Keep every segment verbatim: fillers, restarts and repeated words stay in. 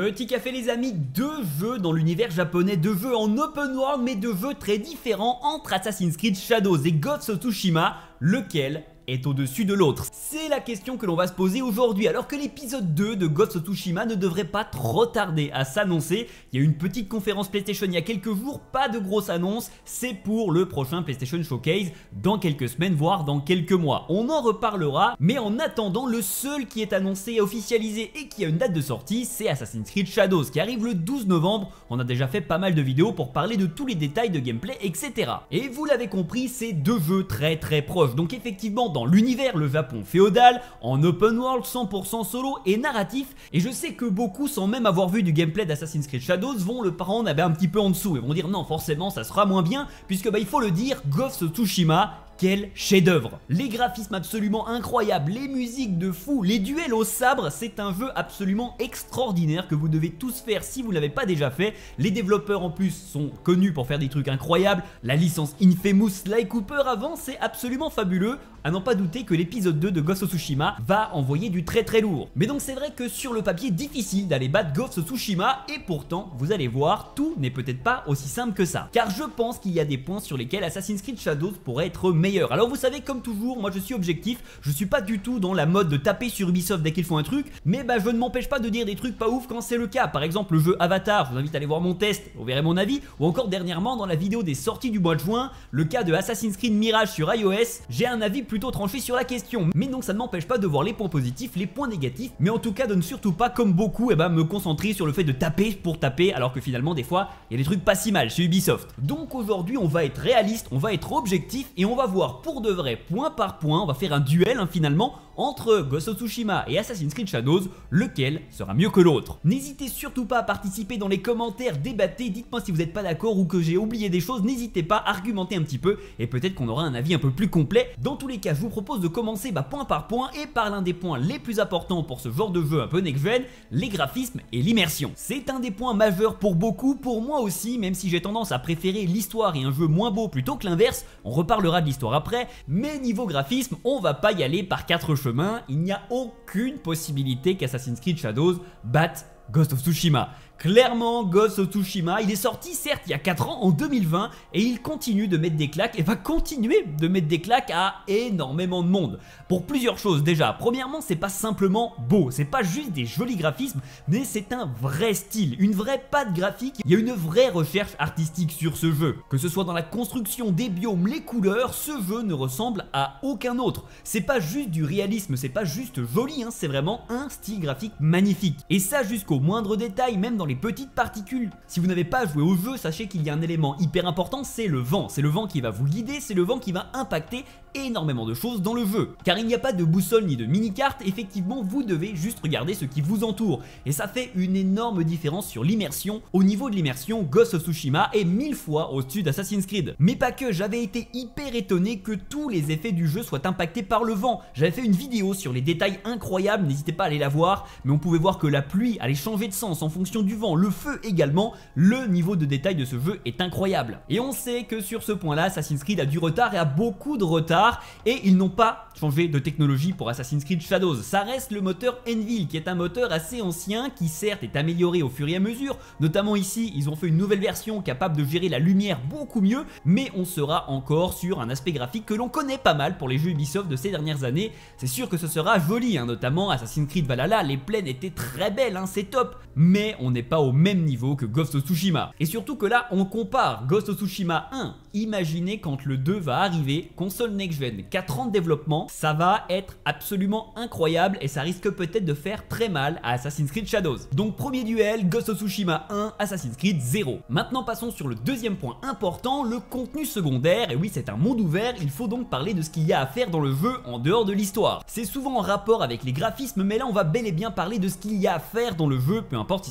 Petit café les amis, deux jeux dans l'univers japonais, deux jeux en open world mais deux jeux très différents entre Assassin's Creed Shadows et Ghost of Tsushima, lequel est au-dessus de l'autre? C'est la question que l'on va se poser aujourd'hui, alors que l'épisode deux de Ghost of Tsushima ne devrait pas trop tarder à s'annoncer. Il y a eu une petite conférence PlayStation il y a quelques jours, pas de grosse annonce, c'est pour le prochain PlayStation Showcase dans quelques semaines, voire dans quelques mois. On en reparlera, mais en attendant, le seul qui est annoncé et officialisé et qui a une date de sortie, c'est Assassin's Creed Shadows, qui arrive le douze novembre. On a déjà fait pas mal de vidéos pour parler de tous les détails de gameplay, et cetera. Et vous l'avez compris, c'est deux jeux très très proches, donc effectivement, dans l'univers, le Japon féodal, en open world, cent pour cent solo et narratif. Et je sais que beaucoup, sans même avoir vu du gameplay d'Assassin's Creed Shadows, vont le prendre un petit peu en dessous et vont dire non, forcément ça sera moins bien, puisque bah il faut le dire, Ghost of Tsushima, quel chef-d'œuvre! Les graphismes absolument incroyables, les musiques de fou, les duels au sabre, c'est un jeu absolument extraordinaire que vous devez tous faire si vous ne l'avez pas déjà fait. Les développeurs en plus sont connus pour faire des trucs incroyables. La licence Infamous Sly Cooper avant, c'est absolument fabuleux. À n'en pas douter que l'épisode deux de Ghost of Tsushima va envoyer du très très lourd. Mais donc c'est vrai que sur le papier, difficile d'aller battre Ghost of Tsushima, et pourtant, vous allez voir, tout n'est peut-être pas aussi simple que ça. Car je pense qu'il y a des points sur lesquels Assassin's Creed Shadows pourrait être meilleur. Alors vous savez, comme toujours, moi je suis objectif, je suis pas du tout dans la mode de taper sur Ubisoft dès qu'ils font un truc, mais bah je ne m'empêche pas de dire des trucs pas ouf quand c'est le cas. Par exemple le jeu Avatar, je vous invite à aller voir mon test, vous verrez mon avis, ou encore dernièrement dans la vidéo des sorties du mois de juin, le cas de Assassin's Creed Mirage sur iOS, j'ai un avis plutôt tranché sur la question. Mais donc ça ne m'empêche pas de voir les points positifs, les points négatifs, mais en tout cas de ne surtout pas, comme beaucoup, et bah, me concentrer sur le fait de taper pour taper, alors que finalement des fois il y a des trucs pas si mal chez Ubisoft. Donc aujourd'hui on va être réaliste, on va être objectif, et on va voir pour de vrai, point par point, on va faire un duel hein, finalement entre Ghost of Tsushima et Assassin's Creed Shadows, lequel sera mieux que l'autre. N'hésitez surtout pas à participer dans les commentaires, débattez, dites-moi si vous n'êtes pas d'accord ou que j'ai oublié des choses, n'hésitez pas à argumenter un petit peu et peut-être qu'on aura un avis un peu plus complet. Dans tous les cas, je vous propose de commencer bah, point par point et par l'un des points les plus importants pour ce genre de jeu un peu next-gen, les graphismes et l'immersion. C'est un des points majeurs pour beaucoup, pour moi aussi, même si j'ai tendance à préférer l'histoire et un jeu moins beau plutôt que l'inverse, on reparlera de l'histoire après, mais niveau graphisme, on va pas y aller par quatre chemins. Il n'y a aucune possibilité qu'Assassin's Creed Shadows batte Ghost of Tsushima. Clairement, Ghost of Tsushima, il est sorti certes il y a quatre ans, en deux mille vingt, et il continue de mettre des claques, et va continuer de mettre des claques à énormément de monde. Pour plusieurs choses déjà. Premièrement, c'est pas simplement beau, c'est pas juste des jolis graphismes, mais c'est un vrai style, une vraie patte graphique. Il y a une vraie recherche artistique sur ce jeu. Que ce soit dans la construction des biomes, les couleurs, ce jeu ne ressemble à aucun autre. C'est pas juste du réalisme, c'est pas juste joli, hein, c'est vraiment un style graphique magnifique. Et ça jusqu'au moindre détail, même dans les petites particules. Si vous n'avez pas joué au jeu, sachez qu'il y a un élément hyper important, c'est le vent. C'est le vent qui va vous guider, c'est le vent qui va impacter énormément de choses dans le jeu. Car il n'y a pas de boussole ni de mini-carte, effectivement vous devez juste regarder ce qui vous entoure. Et ça fait une énorme différence sur l'immersion. Au niveau de l'immersion, Ghost of Tsushima est mille fois au-dessus d'Assassin's Creed. Mais pas que, j'avais été hyper étonné que tous les effets du jeu soient impactés par le vent. J'avais fait une vidéo sur les détails incroyables, n'hésitez pas à aller la voir, mais on pouvait voir que la pluie allait changer de sens en fonction du vent, le feu également. Le niveau de détail de ce jeu est incroyable. Et on sait que sur ce point là, Assassin's Creed a du retard et a beaucoup de retard, et ils n'ont pas changé de technologie pour Assassin's Creed Shadows. Ça reste le moteur Anvil, qui est un moteur assez ancien, qui certes est amélioré au fur et à mesure, notamment ici ils ont fait une nouvelle version capable de gérer la lumière beaucoup mieux, mais on sera encore sur un aspect graphique que l'on connaît pas mal pour les jeux Ubisoft de ces dernières années. C'est sûr que ce sera joli, hein, notamment Assassin's Creed Valhalla, les plaines étaient très belles, hein, c'est top, mais on n'est pas au même niveau que Ghost of Tsushima. Et surtout que là on compare Ghost of Tsushima un, imaginez quand le deux va arriver, console next-gen, quatre ans de développement, ça va être absolument incroyable et ça risque peut-être de faire très mal à Assassin's Creed Shadows. Donc premier duel, Ghost of Tsushima un, Assassin's Creed zéro. Maintenant passons sur le deuxième point important, le contenu secondaire. Et oui, c'est un monde ouvert, il faut donc parler de ce qu'il y a à faire dans le jeu en dehors de l'histoire. C'est souvent en rapport avec les graphismes, mais là on va bel et bien parler de ce qu'il y a à faire dans le jeu, peu importe si c'est joli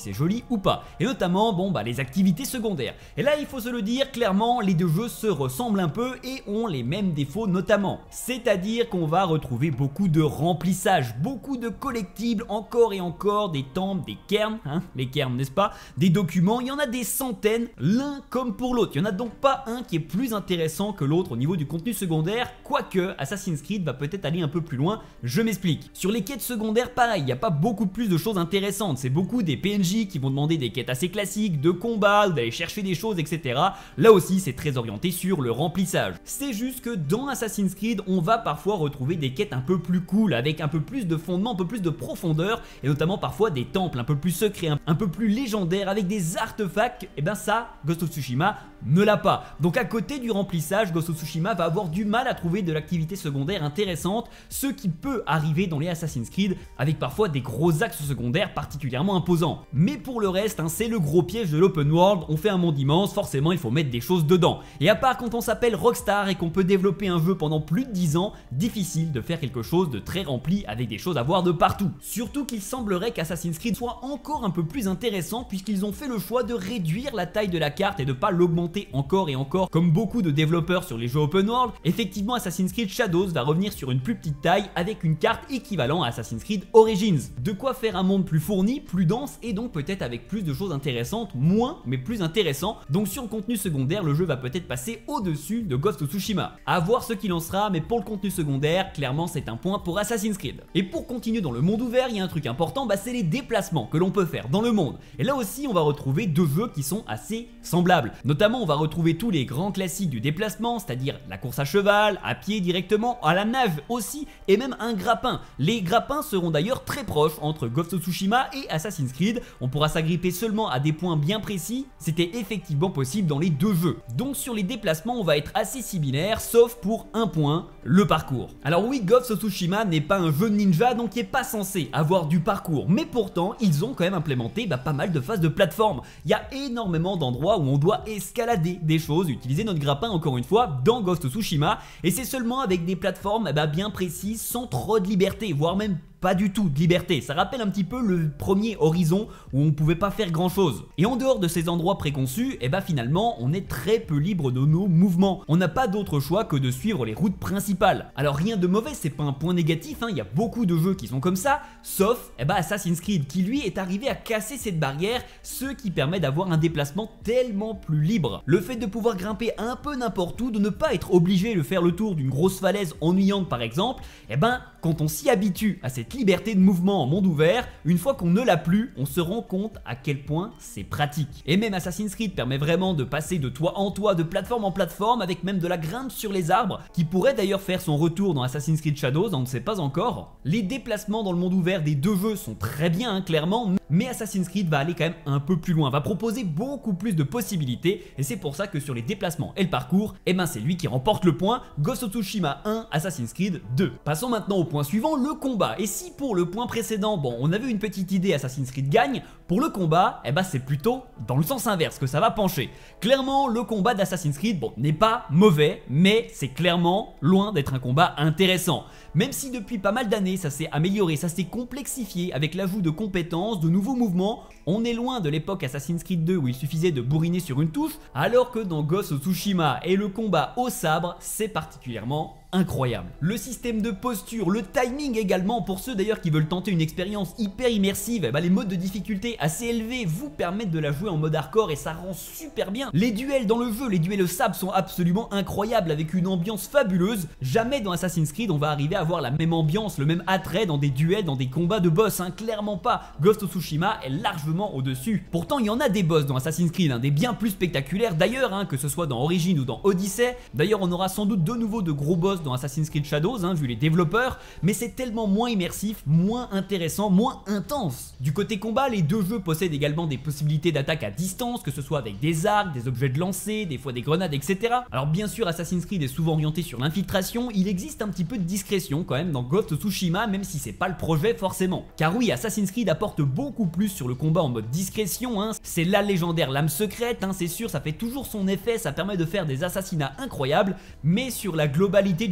ou pas. Et notamment, bon bah les activités secondaires. Et là il faut se le dire, clairement les deux jeux se ressemblent un peu et ont les mêmes défauts notamment. C'est-à-dire qu'on va retrouver beaucoup de remplissage, beaucoup de collectibles, encore et encore, des temples, des cairns, hein, les cairns n'est-ce pas, des documents, il y en a des centaines, l'un comme pour l'autre. Il n'y en a donc pas un qui est plus intéressant que l'autre au niveau du contenu secondaire, quoique Assassin's Creed va peut-être aller un peu plus loin, je m'explique. Sur les quêtes secondaires, pareil, il n'y a pas beaucoup plus de choses intéressantes, c'est beaucoup des P N J qui vont demander des quêtes assez classiques, de combat, d'aller chercher des choses, et cetera. Là aussi, c'est très orienté sur le remplissage. C'est juste que dans Assassin's Creed, on va parfois retrouver des quêtes un peu plus cool, avec un peu plus de fondement, un peu plus de profondeur, et notamment parfois des temples un peu plus secrets, un peu plus légendaires, avec des artefacts. Et ben ça, Ghost of Tsushima ne l'a pas. Donc à côté du remplissage, Ghost of Tsushima va avoir du mal à trouver de l'activité secondaire intéressante, ce qui peut arriver dans les Assassin's Creed, avec parfois des gros axes secondaires particulièrement imposants. Mais pour le reste, hein, c'est le gros piège de l'open world, on fait un monde immense, forcément il faut mettre des choses dedans. Et à part quand on s'appelle Rockstar et qu'on peut développer un jeu pendant plus de dix ans, difficile de faire quelque chose de très rempli avec des choses à voir de partout. Surtout qu'il semblerait qu'Assassin's Creed soit encore un peu plus intéressant puisqu'ils ont fait le choix de réduire la taille de la carte et de pas l'augmenter encore et encore comme beaucoup de développeurs sur les jeux open world. Effectivement, Assassin's Creed Shadows va revenir sur une plus petite taille avec une carte équivalente à Assassin's Creed Origins. De quoi faire un monde plus fourni, plus dense et donc peut-être avec plus de choses intéressantes, moins mais plus intéressant. Donc sur le contenu secondaire, le jeu va peut-être passer au-dessus de Ghost of Tsushima. À voir ce qu'il en sera, mais pour le contenu secondaire, clairement c'est un point pour Assassin's Creed. Et pour continuer dans le monde ouvert, il y a un truc important, bah c'est les déplacements que l'on peut faire dans le monde. Et là aussi on va retrouver deux jeux qui sont assez semblables. Notamment on va retrouver tous les grands classiques du déplacement, c'est-à-dire la course à cheval, à pied directement, à la nage aussi, et même un grappin. Les grappins seront d'ailleurs très proches entre Ghost of Tsushima et Assassin's Creed. On pourra s'agripper seulement à des points bien précis, c'était effectivement possible dans les deux jeux. Donc sur les déplacements on va être assez similaire, sauf pour un point, le parcours. Alors oui, Ghost of Tsushima n'est pas un jeu de ninja, donc il n'est pas censé avoir du parcours, mais pourtant ils ont quand même implémenté bah, pas mal de phases de plateforme. Il y a énormément d'endroits où on doit escalader des choses, utiliser notre grappin encore une fois dans Ghost of Tsushima, et c'est seulement avec des plateformes bah, bien précises, sans trop de liberté, voire même pas du tout de liberté. Ça rappelle un petit peu le premier Horizon où on pouvait pas faire grand chose. Et en dehors de ces endroits préconçus, et eh bah finalement on est très peu libre de nos mouvements. On n'a pas d'autre choix que de suivre les routes principales. Alors rien de mauvais, c'est pas un point négatif, hein. Il y a beaucoup de jeux qui sont comme ça, sauf eh bah, Assassin's Creed qui lui est arrivé à casser cette barrière, ce qui permet d'avoir un déplacement tellement plus libre. Le fait de pouvoir grimper un peu n'importe où, de ne pas être obligé de faire le tour d'une grosse falaise ennuyante par exemple, et eh ben quand on s'y habitue à cette liberté de mouvement en monde ouvert, une fois qu'on ne l'a plus, on se rend compte à quel point c'est pratique. Et même Assassin's Creed permet vraiment de passer de toit en toit, de plateforme en plateforme, avec même de la grimpe sur les arbres, qui pourrait d'ailleurs faire son retour dans Assassin's Creed Shadows, on ne sait pas encore. Les déplacements dans le monde ouvert des deux jeux sont très bien, hein, clairement, mais Assassin's Creed va aller quand même un peu plus loin, va proposer beaucoup plus de possibilités, et c'est pour ça que sur les déplacements et le parcours, eh ben c'est lui qui remporte le point. Ghost of Tsushima un, Assassin's Creed deux. Passons maintenant au point suivant, le combat. Et si pour le point précédent, bon, on avait une petite idée, Assassin's Creed gagne, pour le combat, eh ben c'est plutôt dans le sens inverse que ça va pencher. Clairement, le combat d'Assassin's Creed, bon, n'est pas mauvais, mais c'est clairement loin d'être un combat intéressant. Même si depuis pas mal d'années, ça s'est amélioré, ça s'est complexifié avec l'ajout de compétences, de nouveaux mouvements, on est loin de l'époque Assassin's Creed deux où il suffisait de bourriner sur une touche, alors que dans Ghost of Tsushima et le combat au sabre, c'est particulièrement incroyable. Le système de posture, le timing également, pour ceux d'ailleurs qui veulent tenter une expérience hyper immersive, eh ben les modes de difficulté assez élevés vous permettent de la jouer en mode hardcore et ça rend super bien. Les duels dans le jeu, les duels au sabre sont absolument incroyables avec une ambiance fabuleuse. Jamais dans Assassin's Creed on va arriver à avoir la même ambiance, le même attrait dans des duels, dans des combats de boss, hein, clairement pas. Ghost of Tsushima est largement au-dessus. Pourtant il y en a des boss dans Assassin's Creed, hein, des bien plus spectaculaires d'ailleurs, hein, que ce soit dans Origins ou dans Odyssey. D'ailleurs on aura sans doute de nouveau de gros boss dans Assassin's Creed Shadows, hein, vu les développeurs, mais c'est tellement moins immersif, moins intéressant, moins intense. Du côté combat, les deux jeux possèdent également des possibilités d'attaque à distance, que ce soit avec des arcs, des objets de lancer, des fois des grenades, et cetera. Alors bien sûr, Assassin's Creed est souvent orienté sur l'infiltration, il existe un petit peu de discrétion quand même dans Ghost of Tsushima, même si c'est pas le projet forcément. Car oui, Assassin's Creed apporte beaucoup plus sur le combat en mode discrétion, hein. C'est la légendaire lame secrète, hein, c'est sûr, ça fait toujours son effet, ça permet de faire des assassinats incroyables, mais sur la globalité du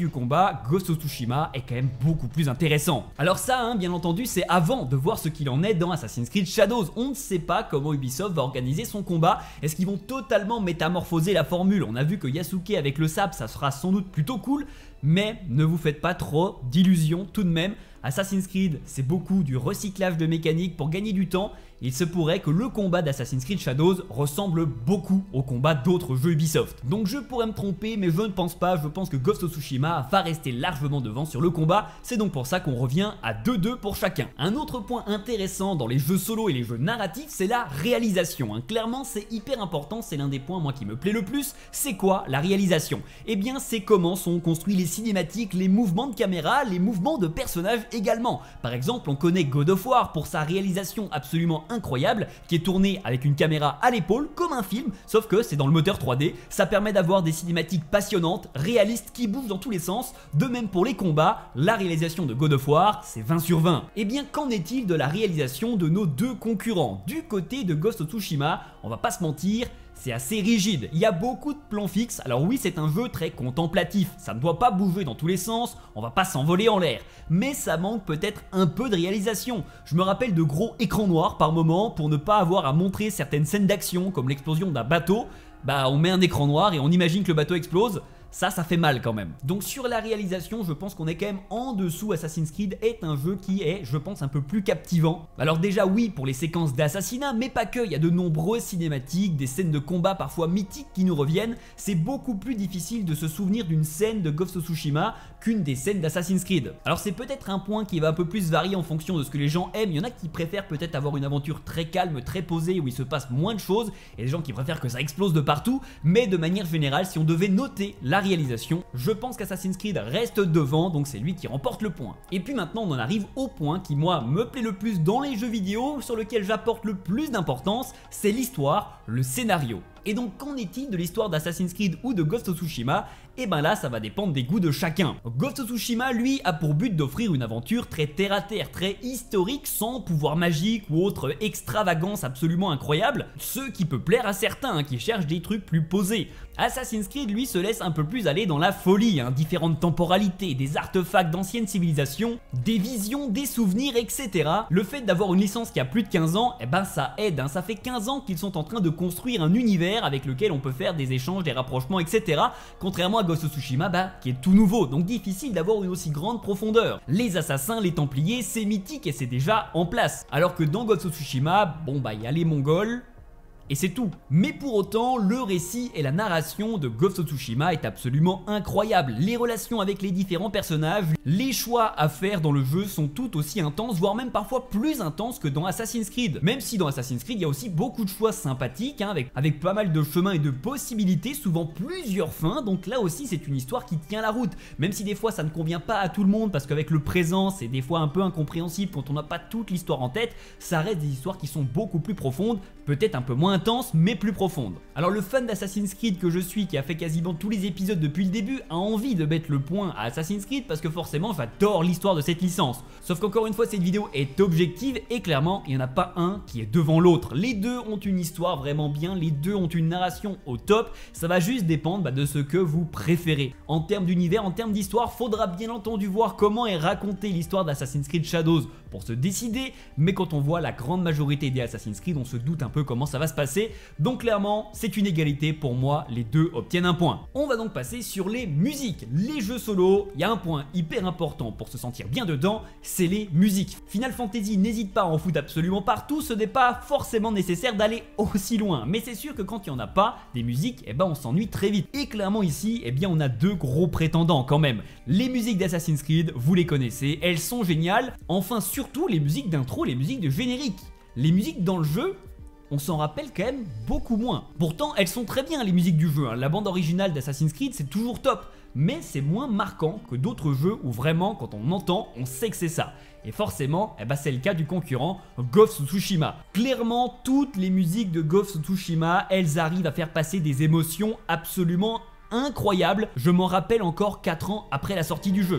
du combat, Ghost of Tsushima est quand même beaucoup plus intéressant. Alors ça, hein, bien entendu, c'est avant de voir ce qu'il en est dans Assassin's Creed Shadows. On ne sait pas comment Ubisoft va organiser son combat. Est-ce qu'ils vont totalement métamorphoser la formule? On a vu que Yasuke avec le sabre, ça sera sans doute plutôt cool, mais ne vous faites pas trop d'illusions tout de même. Assassin's Creed, c'est beaucoup du recyclage de mécaniques pour gagner du temps. Il se pourrait que le combat d'Assassin's Creed Shadows ressemble beaucoup au combat d'autres jeux Ubisoft. Donc je pourrais me tromper, mais je ne pense pas, je pense que Ghost of Tsushima va rester largement devant sur le combat, c'est donc pour ça qu'on revient à deux deux pour chacun. Un autre point intéressant dans les jeux solo et les jeux narratifs, c'est la réalisation. Hein. Clairement, c'est hyper important, c'est l'un des points moi qui me plaît le plus. C'est quoi la réalisation? Eh bien, c'est comment sont construits les cinématiques, les mouvements de caméra, les mouvements de personnages également. Par exemple, on connaît God of War pour sa réalisation absolument incroyable, qui est tourné avec une caméra à l'épaule comme un film, sauf que c'est dans le moteur trois D. Ça permet d'avoir des cinématiques passionnantes, réalistes, qui bougent dans tous les sens. De même pour les combats, la réalisation de God of War, c'est vingt sur vingt. Et bien, qu'en est-il de la réalisation de nos deux concurrents? Du côté de Ghost of Tsushima, on va pas se mentir, c'est assez rigide, il y a beaucoup de plans fixes. Alors oui, c'est un jeu très contemplatif, ça ne doit pas bouger dans tous les sens, on va pas s'envoler en l'air, mais ça manque peut-être un peu de réalisation. Je me rappelle de gros écrans noirs par moment pour ne pas avoir à montrer certaines scènes d'action comme l'explosion d'un bateau. Bah on met un écran noir et on imagine que le bateau explose. Ça, ça fait mal quand même. Donc sur la réalisation, je pense qu'on est quand même en dessous. Assassin's Creed est un jeu qui est, je pense, un peu plus captivant. Alors déjà oui, pour les séquences d'assassinat, mais pas que, il y a de nombreuses cinématiques, des scènes de combat parfois mythiques qui nous reviennent. C'est beaucoup plus difficile de se souvenir d'une scène de Ghost of Tsushima qu'une des scènes d'Assassin's Creed. Alors c'est peut-être un point qui va un peu plus varier en fonction de ce que les gens aiment. Il y en a qui préfèrent peut-être avoir une aventure très calme, très posée, où il se passe moins de choses, et des gens qui préfèrent que ça explose de partout. Mais de manière générale, si on devait noter la réalisation, je pense qu'Assassin's Creed reste devant, donc c'est lui qui remporte le point. Et puis maintenant on en arrive au point qui moi me plaît le plus dans les jeux vidéo, sur lequel j'apporte le plus d'importance, c'est l'histoire, le scénario. Et donc qu'en est-il de l'histoire d'Assassin's Creed ou de Ghost of Tsushima? Et ben là ça va dépendre des goûts de chacun. Ghost of Tsushima lui a pour but d'offrir une aventure très terre à terre, très historique, sans pouvoir magique ou autre extravagance absolument incroyable, ce qui peut plaire à certains hein, qui cherchent des trucs plus posés. Assassin's Creed lui se laisse un peu plus aller dans la folie, hein, différentes temporalités, des artefacts d'anciennes civilisations, des visions, des souvenirs, et cetera. Le fait d'avoir une licence qui a plus de quinze ans, et ben ça aide, hein, ça fait quinze ans qu'ils sont en train de construire un univers avec lequel on peut faire des échanges, des rapprochements, et cetera. Contrairement à Ghost of Tsushima, bah, qui est tout nouveau, donc difficile d'avoir une aussi grande profondeur. Les assassins, les templiers, c'est mythique et c'est déjà en place. Alors que dans Ghost of Tsushima, bon bah il y a les Mongols, et c'est tout. Mais pour autant, le récit et la narration de Ghost of Tsushima est absolument incroyable. Les relations avec les différents personnages, les choix à faire dans le jeu sont tout aussi intenses, voire même parfois plus intenses que dans Assassin's Creed. Même si dans Assassin's Creed, il y a aussi beaucoup de choix sympathiques, hein, avec, avec pas mal de chemins et de possibilités, souvent plusieurs fins, donc là aussi c'est une histoire qui tient la route. Même si des fois ça ne convient pas à tout le monde, parce qu'avec le présent, c'est des fois un peu incompréhensible quand on n'a pas toute l'histoire en tête, ça reste des histoires qui sont beaucoup plus profondes, peut-être un peu moins intense mais plus profonde. Alors le fan d'Assassin's Creed que je suis, qui a fait quasiment tous les épisodes depuis le début, a envie de mettre le point à Assassin's Creed parce que forcément j'adore l'histoire de cette licence. Sauf qu'encore une fois cette vidéo est objective et clairement il n'y en a pas un qui est devant l'autre. Les deux ont une histoire vraiment bien, les deux ont une narration au top, ça va juste dépendre bah, de ce que vous préférez. En termes d'univers, en termes d'histoire, faudra bien entendu voir comment est racontée l'histoire d'Assassin's Creed Shadows pour se décider, mais quand on voit la grande majorité des Assassin's Creed, on se doute un peu comment ça va se passer. Donc clairement, c'est une égalité pour moi, les deux obtiennent un point. On va donc passer sur les musiques. Les jeux solo, il y a un point hyper important pour se sentir bien dedans, c'est les musiques. Final Fantasy n'hésite pas à en foutre absolument partout, ce n'est pas forcément nécessaire d'aller aussi loin. Mais c'est sûr que quand il n'y en a pas, des musiques, eh ben on s'ennuie très vite. Et clairement ici, eh bien on a deux gros prétendants quand même. Les musiques d'Assassin's Creed, vous les connaissez, elles sont géniales. Enfin surtout les musiques d'intro, les musiques de générique. Les musiques dans le jeu, on s'en rappelle quand même beaucoup moins. Pourtant, elles sont très bien les musiques du jeu, hein. La bande originale d'Assassin's Creed, c'est toujours top. Mais c'est moins marquant que d'autres jeux où vraiment, quand on entend, on sait que c'est ça. Et forcément, eh ben c'est le cas du concurrent Ghost of Tsushima. Clairement, toutes les musiques de Ghost of Tsushima, elles arrivent à faire passer des émotions absolument incroyables. Je m'en rappelle encore quatre ans après la sortie du jeu.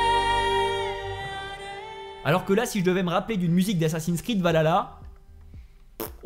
Alors que là, si je devais me rappeler d'une musique d'Assassin's Creed Valhalla,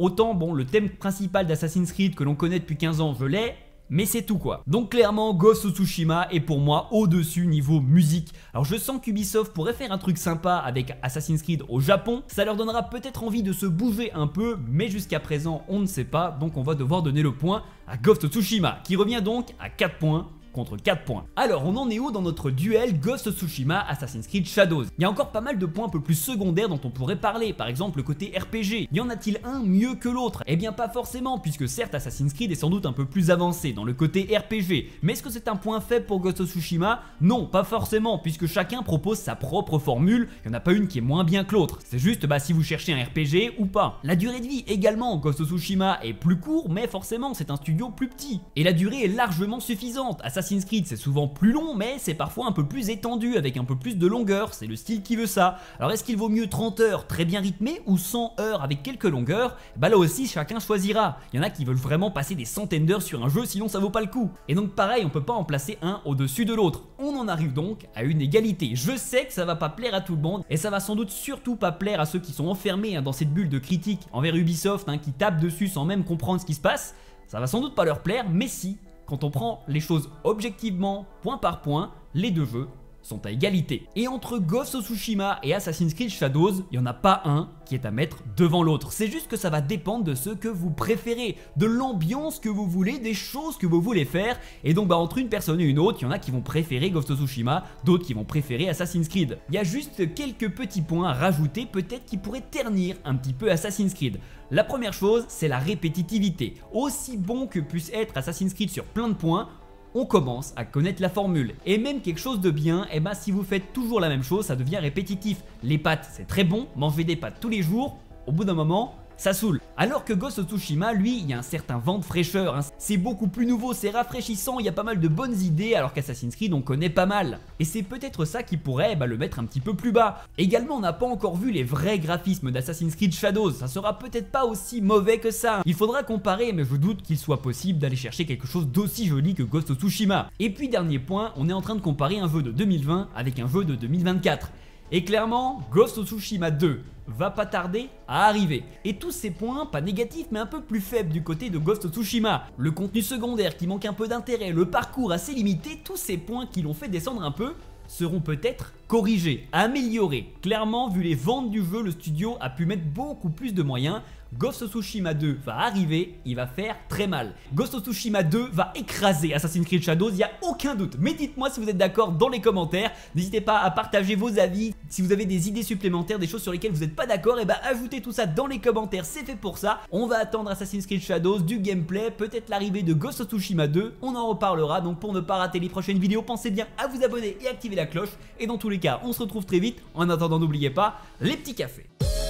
Autant bon, le thème principal d'Assassin's Creed que l'on connaît depuis quinze ans, je l'ai, mais c'est tout quoi. Donc clairement, Ghost of Tsushima est pour moi au-dessus niveau musique. Alors je sens qu'Ubisoft pourrait faire un truc sympa avec Assassin's Creed au Japon. Ça leur donnera peut-être envie de se bouger un peu, mais jusqu'à présent on ne sait pas. Donc on va devoir donner le point à Ghost of Tsushima, qui revient donc à quatre points. Contre quatre points. Alors on en est où dans notre duel Ghost of Tsushima Assassin's Creed Shadows? Il y a encore pas mal de points un peu plus secondaires dont on pourrait parler, par exemple le côté R P G. Y en a-t-il un mieux que l'autre? Eh bien pas forcément, puisque certes Assassin's Creed est sans doute un peu plus avancé dans le côté R P G, mais est-ce que c'est un point faible pour Ghost of Tsushima? Non, pas forcément, puisque chacun propose sa propre formule, il n'y en a pas une qui est moins bien que l'autre. C'est juste bah, si vous cherchez un R P G ou pas. La durée de vie également, Ghost of Tsushima est plus court, mais forcément c'est un studio plus petit. Et la durée est largement suffisante. Assassin's Creed c'est souvent plus long, mais c'est parfois un peu plus étendu avec un peu plus de longueur, c'est le style qui veut ça. Alors est-ce qu'il vaut mieux trente heures très bien rythmées ou cent heures avec quelques longueurs? Bah là aussi chacun choisira. Il y en a qui veulent vraiment passer des centaines d'heures sur un jeu sinon ça vaut pas le coup. Et donc pareil, on peut pas en placer un au-dessus de l'autre. On en arrive donc à une égalité. Je sais que ça va pas plaire à tout le monde et ça va sans doute surtout pas plaire à ceux qui sont enfermés hein, dans cette bulle de critique envers Ubisoft hein, qui tapent dessus sans même comprendre ce qui se passe. Ça va sans doute pas leur plaire, mais si, quand on prend les choses objectivement, point par point, les deux jeux sont à égalité. Et entre Ghost of Tsushima et Assassin's Creed Shadows, il n'y en a pas un qui est à mettre devant l'autre. C'est juste que ça va dépendre de ce que vous préférez, de l'ambiance que vous voulez, des choses que vous voulez faire. Et donc bah, entre une personne et une autre, il y en a qui vont préférer Ghost of Tsushima, d'autres qui vont préférer Assassin's Creed. Il y a juste quelques petits points à rajouter, peut-être qui pourraient ternir un petit peu Assassin's Creed. La première chose, c'est la répétitivité. Aussi bon que puisse être Assassin's Creed sur plein de points, on commence à connaître la formule. Et même quelque chose de bien, et eh ben si vous faites toujours la même chose, ça devient répétitif. Les pâtes, c'est très bon, manger des pâtes tous les jours, au bout d'un moment, ça saoule. Alors que Ghost of Tsushima, lui, il y a un certain vent de fraîcheur, hein. C'est beaucoup plus nouveau, c'est rafraîchissant, il y a pas mal de bonnes idées, alors qu'Assassin's Creed, on connaît pas mal. Et c'est peut-être ça qui pourrait bah, le mettre un petit peu plus bas. Également, on n'a pas encore vu les vrais graphismes d'Assassin's Creed Shadows, ça sera peut-être pas aussi mauvais que ça. Il faudra comparer, mais je doute qu'il soit possible d'aller chercher quelque chose d'aussi joli que Ghost of Tsushima. Et puis, dernier point, on est en train de comparer un jeu de deux mille vingt avec un jeu de deux mille vingt-quatre. Et clairement, Ghost of Tsushima deux va pas tarder à arriver. Et tous ces points, pas négatifs mais un peu plus faibles du côté de Ghost of Tsushima, le contenu secondaire qui manque un peu d'intérêt, le parcours assez limité, tous ces points qui l'ont fait descendre un peu, seront peut-être corrigés, améliorés. Clairement, vu les ventes du jeu, le studio a pu mettre beaucoup plus de moyens. Ghost of Tsushima deux va arriver, il va faire très mal. Ghost of Tsushima deux va écraser Assassin's Creed Shadows, il n'y a aucun doute. Mais dites-moi si vous êtes d'accord dans les commentaires. N'hésitez pas à partager vos avis. Si vous avez des idées supplémentaires, des choses sur lesquelles vous n'êtes pas d'accord, et bah ajoutez tout ça dans les commentaires, c'est fait pour ça. On va attendre Assassin's Creed Shadows, du gameplay, peut-être l'arrivée de Ghost of Tsushima deux, on en reparlera. Donc pour ne pas rater les prochaines vidéos, pensez bien à vous abonner et activer la cloche. Et dans tous les cas, on se retrouve très vite. En attendant, n'oubliez pas les petits cafés.